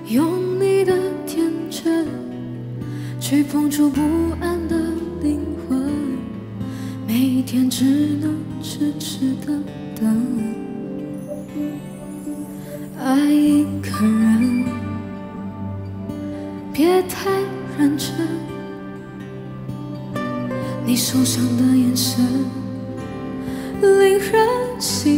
用你的天真去碰触不安的灵魂，每一天只能痴痴的等。爱一个人，别太认真，你受伤的眼神令人心